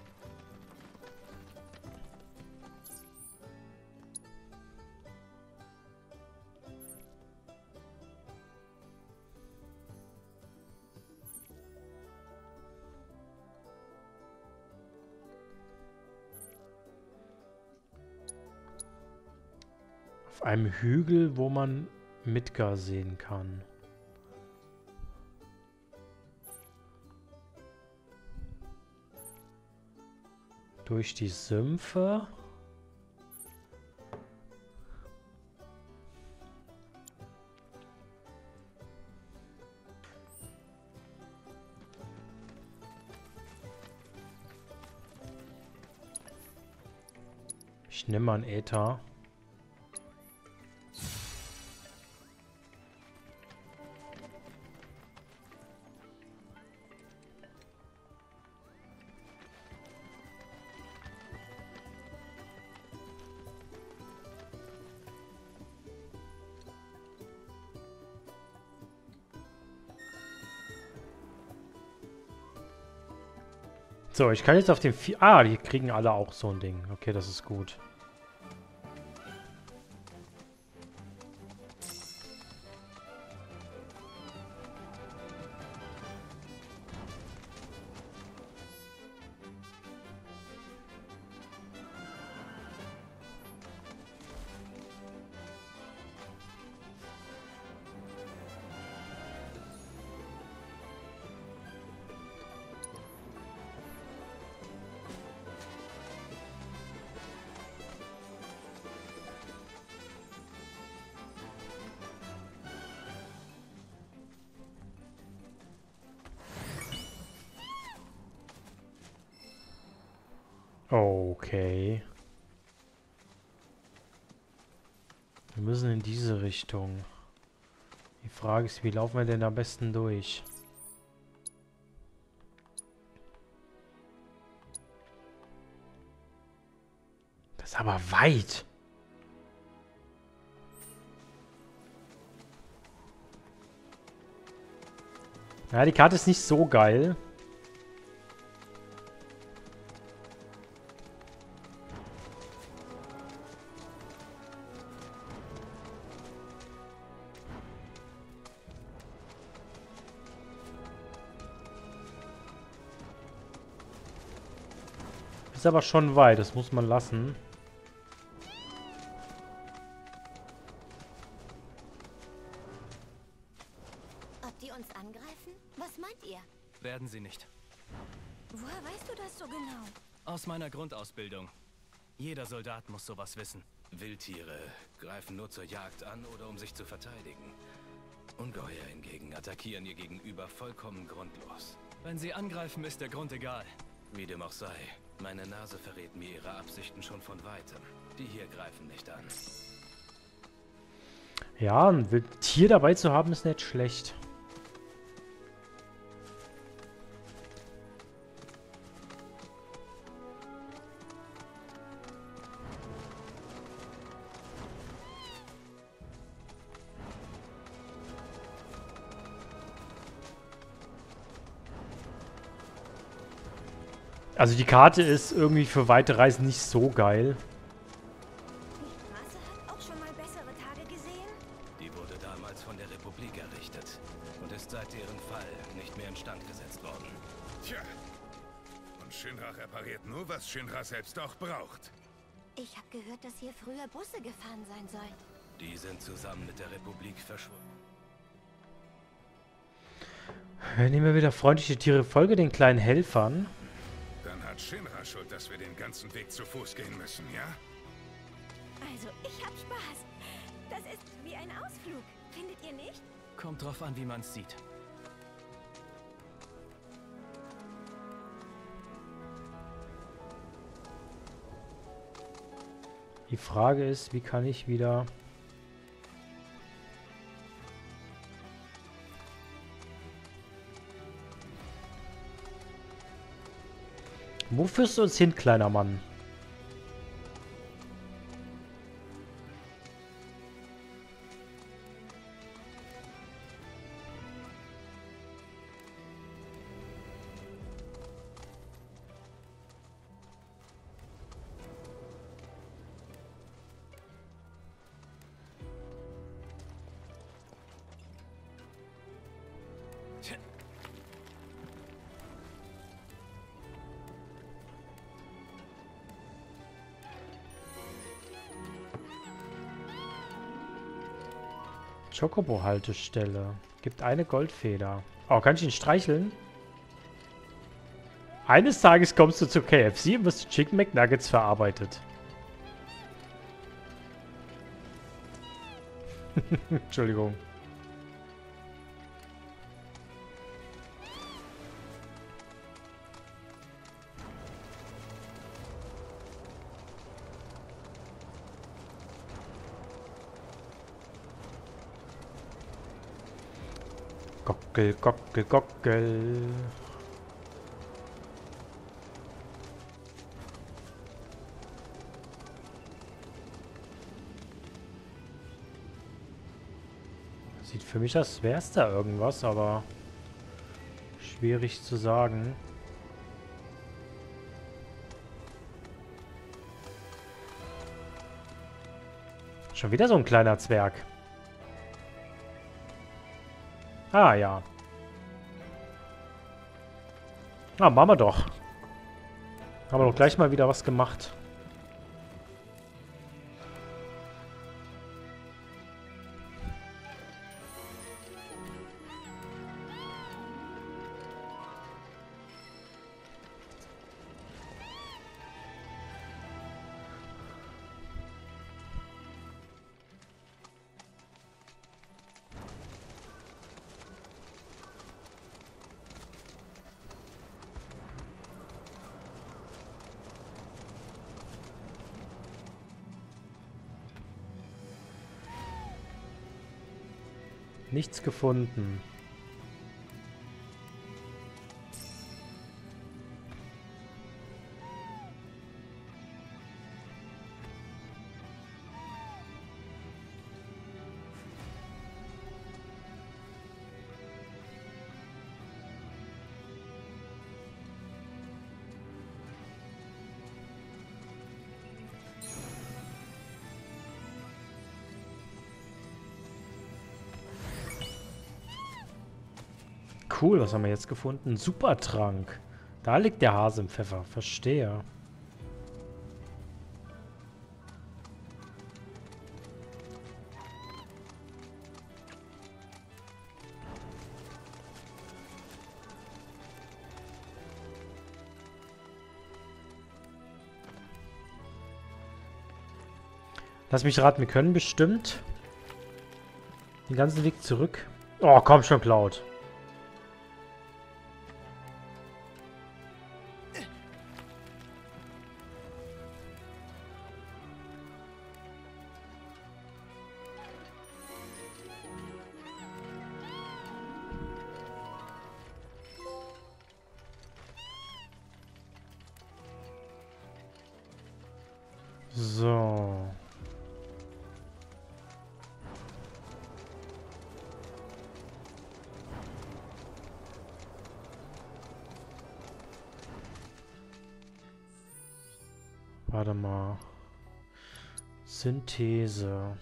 Auf einem Hügel, wo man Midgar sehen kann. Durch die Sümpfe. Ich nehme mal einen Äther. So, ich kann jetzt auf den... Vi ah, die kriegen alle auch so ein Ding. Okay, das ist gut. Okay. Wir müssen in diese Richtung. Die Frage ist, wie laufen wir denn am besten durch? Das ist aber weit. Ja, die Karte ist nicht so geil. Ist aber schon weit, das muss man lassen. Ob die uns angreifen? Was meint ihr? Werden sie nicht. Woher weißt du das so genau? Aus meiner Grundausbildung. Jeder Soldat muss sowas wissen. Wildtiere greifen nur zur Jagd an oder um sich zu verteidigen. Ungeheuer hingegen attackieren ihr Gegenüber vollkommen grundlos. Wenn sie angreifen, ist der Grund egal. Wie dem auch sei, meine Nase verrät mir ihre Absichten schon von weitem. Die hier greifen nicht an. Ja, ein Wildtier dabei zu haben, ist nicht schlecht. Also die Karte ist irgendwie für weite Reisen nicht so geil. Die Straße hat auch schon mal bessere Tage gesehen. Die wurde damals von der Republik errichtet und ist seit deren Fall nicht mehr instand gesetzt worden. Tja, und Shinra repariert nur, was Shinra selbst auch braucht. Ich habe gehört, dass hier früher Busse gefahren sein sollen. Die sind zusammen mit der Republik verschwunden. Nehmen wir wieder freundliche Tiere. Folge den kleinen Helfern. Dann hat Shinra Schuld, dass wir den ganzen Weg zu Fuß gehen müssen, ja? Also, ich hab Spaß. Das ist wie ein Ausflug. Findet ihr nicht? Kommt drauf an, wie man es sieht. Die Frage ist, wie kann ich wieder... Wo führst du uns hin, kleiner Mann? Chocobo-Haltestelle. Gibt eine Goldfeder. Oh, kann ich ihn streicheln? Eines Tages kommst du zu K F C und wirst Chicken McNuggets verarbeitet. Entschuldigung. Gockel, gockel, gockel. Sieht für mich aus, als wäre es da irgendwas, aber schwierig zu sagen. Schon wieder so ein kleiner Zwerg. Ah, ja. Na, machen wir doch. Haben wir doch gleich mal wieder was gemacht. Nichts gefunden. Cool, was haben wir jetzt gefunden? Supertrank. Da liegt der Hase im Pfeffer. Verstehe. Lass mich raten, wir können bestimmt den ganzen Weg zurück. Oh, komm schon, Cloud. So. Warte mal. Synthese.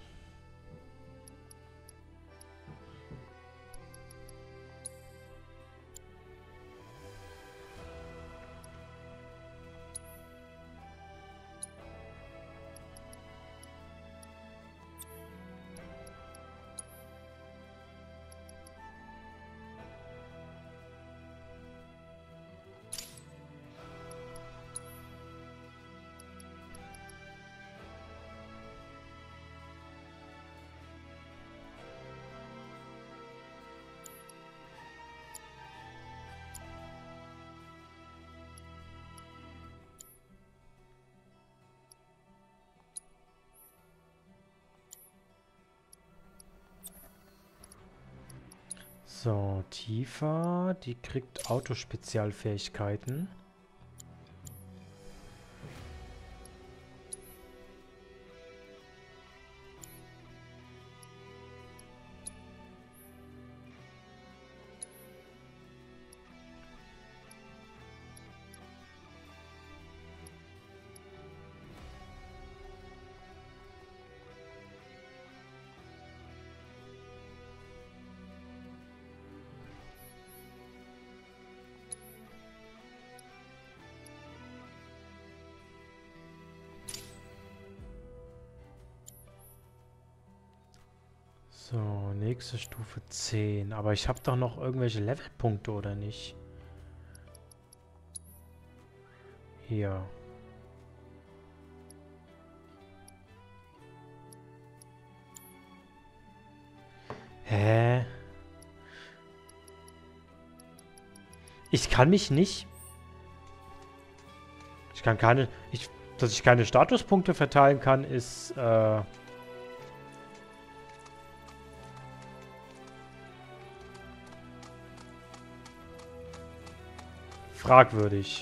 So, Tifa, die kriegt Autospezialfähigkeiten. So, nächste Stufe zehn. Aber ich habe doch noch irgendwelche Levelpunkte, oder nicht? Hier. Hä? Ich kann mich nicht... Ich kann keine... Ich, dass ich keine Statuspunkte verteilen kann, ist... Äh fragwürdig.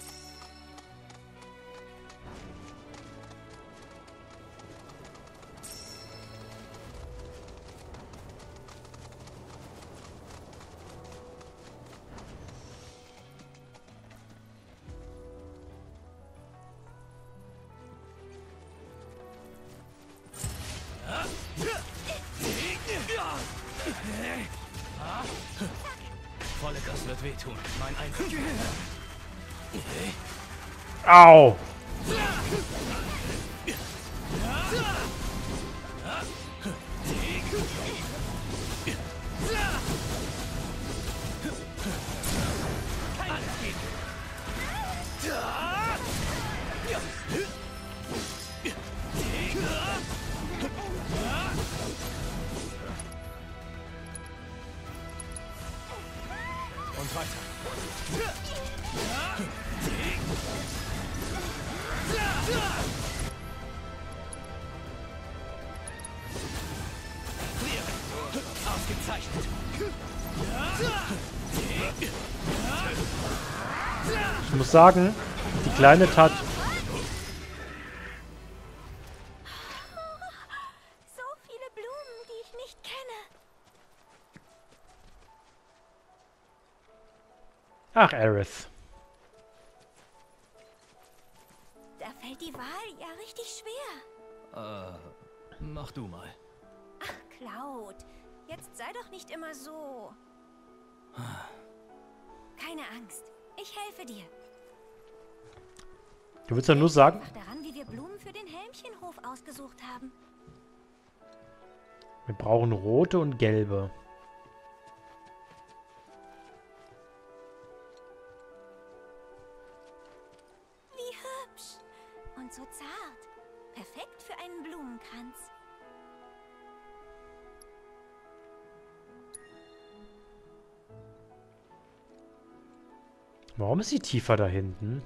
Volle Gas wird wehtun. Mein Einsatz. Au! Und weiter. Ausgezeichnet. Ich muss sagen, die Kleine tat... So viele Blumen, die ich nicht kenne. Ach, Aerith. Da fällt die Wahl ja richtig schwer. Äh, mach du mal. Ach, Cloud, jetzt sei doch nicht immer so. Keine Angst, ich helfe dir. Du willst ja nur sagen... Denk daran, wie wir Blumen für den Helmchenhof ausgesucht haben. Wir brauchen rote und gelbe. Wie hübsch. Und so zart. Perfekt perfekt für einen Blumenkranz. Warum ist sie tiefer da hinten?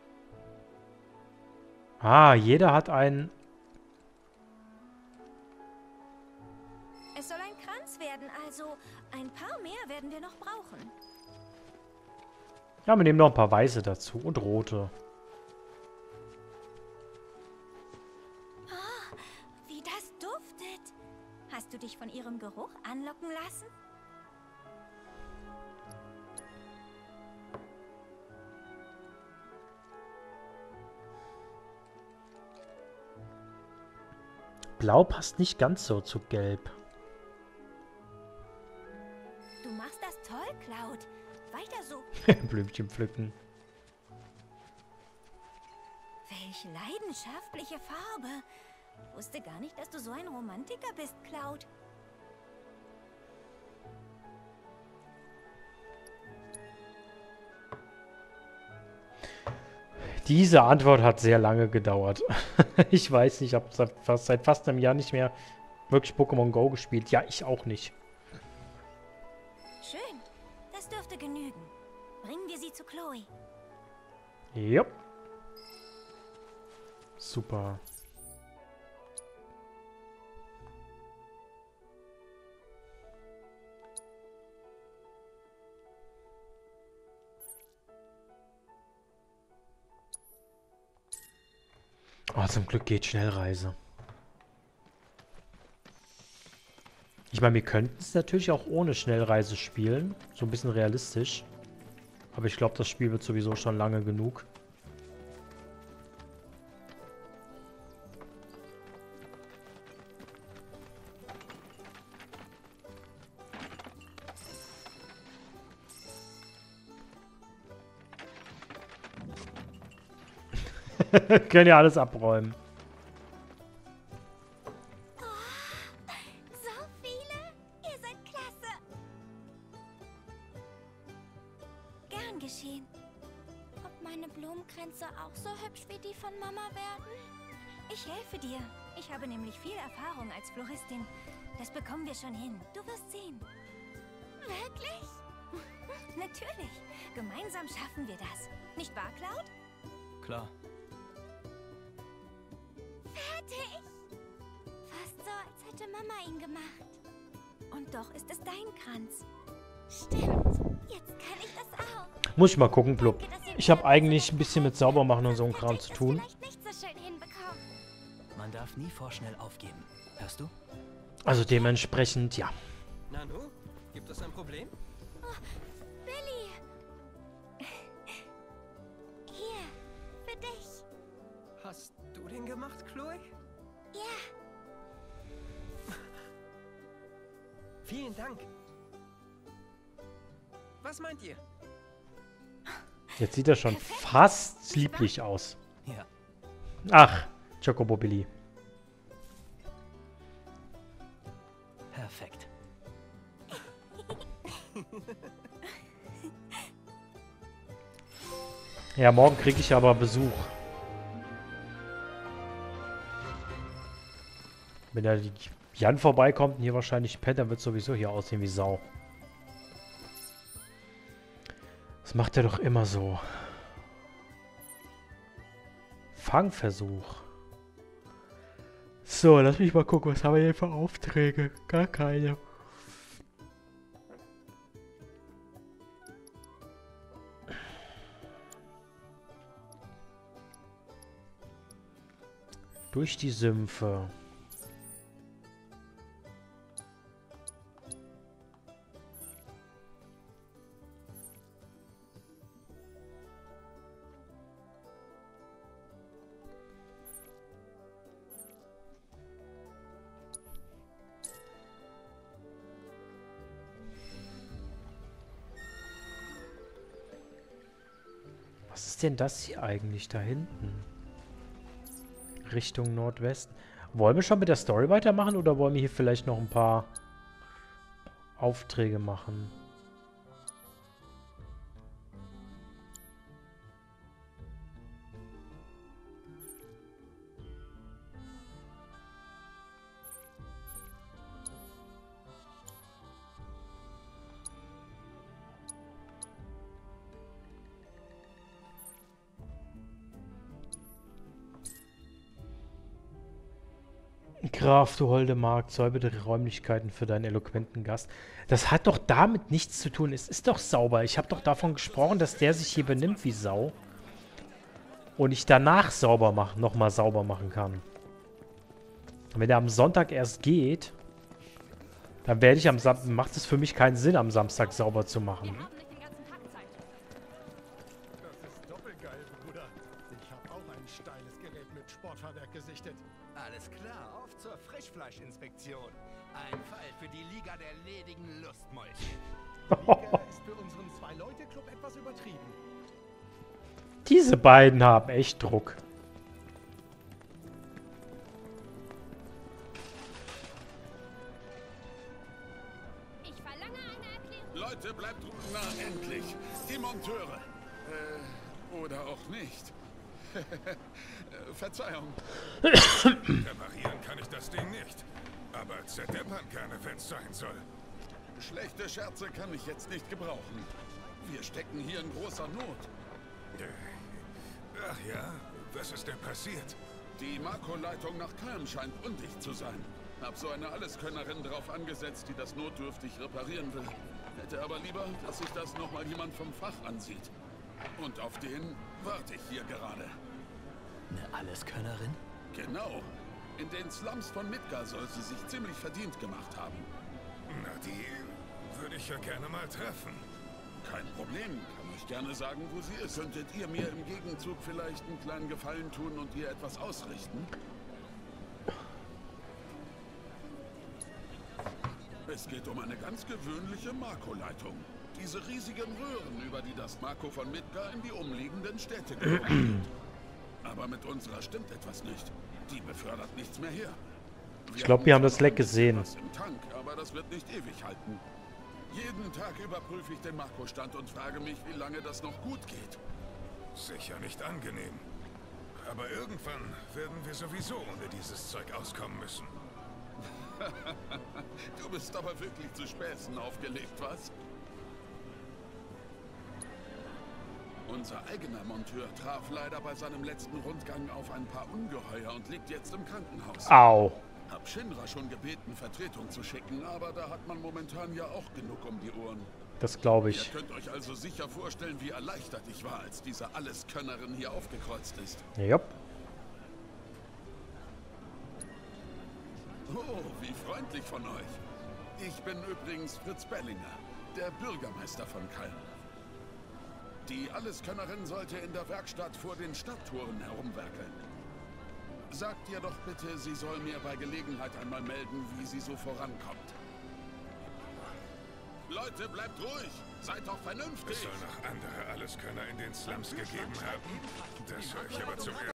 Ah, jeder hat einen... Es soll ein Kranz werden, also ein paar mehr werden wir noch brauchen. Ja, wir nehmen noch ein paar weiße dazu und rote. Oh, wie das duftet. Hast du dich von ihrem Geruch anlocken lassen? Blau passt nicht ganz so zu Gelb. Du machst das toll, Cloud. Weiter so. Blümchen pflücken. Welch leidenschaftliche Farbe. Wusste gar nicht, dass du so ein Romantiker bist, Cloud. Diese Antwort hat sehr lange gedauert. Ich weiß nicht, ich habe seit fast, seit fast einem Jahr nicht mehr wirklich Pokémon Go gespielt. Ja, ich auch nicht. Schön. Das dürfte genügen. Bringen wir sie zu Chloe. Jupp. Super. Oh, zum Glück geht Schnellreise. Ich meine, wir könnten es natürlich auch ohne Schnellreise spielen. So ein bisschen realistisch. Aber ich glaube, das Spiel wird sowieso schon lange genug. Können ja alles abräumen. Oh, so viele? Ihr seid klasse. Gern geschehen. Ob meine Blumenkränze auch so hübsch wie die von Mama werden? Ich helfe dir. Ich habe nämlich viel Erfahrung als Floristin. Das bekommen wir schon hin. Du wirst sehen. Wirklich? Natürlich. Gemeinsam schaffen wir das. Nicht wahr, Cloud? Klar. Fertig. Fast so, als hätte Mama ihn gemacht. Und doch ist es dein Kranz. Stimmt. Jetzt kann ich das auch. Muss ich mal gucken, Blub. Danke, dass ihr Ich habe mir eigentlich so ein bisschen mit gefallen Saubermachen und so einem Sonst Kram hätte zu ich tun. das vielleicht nicht so schön hinbekommen. Man darf nie vorschnell aufgeben. Hörst du? Also dementsprechend, ja. Nanu, gibt es ein Problem? Billy. Hier, für dich. Hast du den gemacht, Chloe? Ja, Vielen Dank. Was meint ihr? Jetzt sieht er schon fast lieblich aus. Ja. Ach, Chocobo Billy. Perfekt. Ja, morgen kriege ich aber Besuch. Wenn da die Jan vorbeikommt und hier wahrscheinlich pennt, dann wird sowieso hier aussehen wie Sau. Das macht er doch immer so. Fangversuch. So, lass mich mal gucken, was haben wir hier für Aufträge? Gar keine. Durch die Sümpfe. Was ist denn das hier eigentlich da hinten? Richtung Nordwesten. Wollen wir schon mit der Story weitermachen oder wollen wir hier vielleicht noch ein paar Aufträge machen? Graf, du holde Magd, säuber die Räumlichkeiten für deinen eloquenten Gast. Das hat doch damit nichts zu tun. Es ist doch sauber. Ich habe doch davon gesprochen, dass der sich hier benimmt wie Sau. Und ich danach sauber machen, nochmal sauber machen kann. Wenn er am Sonntag erst geht, dann werde ich am Samstag, macht es für mich keinen Sinn, am Samstag sauber zu machen. Das ist doppelgeil, Bruder. Ich habe auch ein steiles Gerät mit Sportfahrwerk gesichtet. Alles klar, auf zur Frischfleischinspektion. Ein Fall für die Liga der ledigen Lustmäulchen. Liga ist für unseren Zwei-Leute-Club etwas übertrieben. Diese beiden haben echt Druck. Ich verlange eine Erklärung. Leute, bleibt na endlich. Die Monteure. Äh, oder auch nicht. Verzeihung. Reparieren kann ich das Ding nicht. Aber zerdeppern keine, wenn's sein soll. Schlechte Scherze kann ich jetzt nicht gebrauchen. Wir stecken hier in großer Not. Ach ja, was ist denn passiert? Die Makroleitung nach Kalm scheint undicht zu sein. Hab so eine Alleskönnerin drauf angesetzt, die das notdürftig reparieren will. Hätte aber lieber, dass sich das nochmal jemand vom Fach ansieht. Und auf den warte ich hier gerade. Eine Alleskönnerin? Genau. In den Slums von Midgar soll sie sich ziemlich verdient gemacht haben. Na, die würde ich ja gerne mal treffen. Kein Problem. Kann euch gerne sagen, wo sie ist. Könntet ihr mir im Gegenzug vielleicht einen kleinen Gefallen tun und ihr etwas ausrichten? Es geht um eine ganz gewöhnliche Makroleitung. Diese riesigen Röhren, über die das Makro von Midgar in die umliegenden Städte gelangt wird. Aber mit unserer stimmt etwas nicht. Die befördert nichts mehr her. Ich glaube, wir haben das Leck gesehen. Was im Tank, aber das wird nicht ewig halten. Jeden Tag überprüfe ich den Makrostand und frage mich, wie lange das noch gut geht. Sicher nicht angenehm. Aber irgendwann werden wir sowieso ohne dieses Zeug auskommen müssen. Du bist aber wirklich zu Späßen aufgelegt, was? Unser eigener Monteur traf leider bei seinem letzten Rundgang auf ein paar Ungeheuer und liegt jetzt im Krankenhaus. Au. Hab Shinra schon gebeten, Vertretung zu schicken, aber da hat man momentan ja auch genug um die Ohren. Das glaube ich. Ihr könnt euch also sicher vorstellen, wie erleichtert ich war, als diese Alleskönnerin hier aufgekreuzt ist. Jupp. Oh, wie freundlich von euch. Ich bin übrigens Fritz Bellinger, der Bürgermeister von Kalm. Die Alleskönnerin sollte in der Werkstatt vor den Stadttoren herumwerkeln. Sagt ihr doch bitte, sie soll mir bei Gelegenheit einmal melden, wie sie so vorankommt. Leute, bleibt ruhig! Seid doch vernünftig! Es soll noch andere Alleskönner in den Slums gegeben haben. Das höre ich aber zum ersten Mal.